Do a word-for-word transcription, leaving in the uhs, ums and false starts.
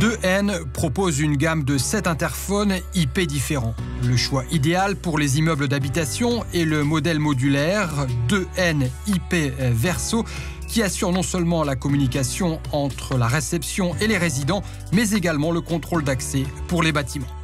deux N propose une gamme de sept interphones I P différents. Le choix idéal pour les immeubles d'habitation est le modèle modulaire deux N I P Verso qui assure non seulement la communication entre la réception et les résidents, mais également le contrôle d'accès pour les bâtiments.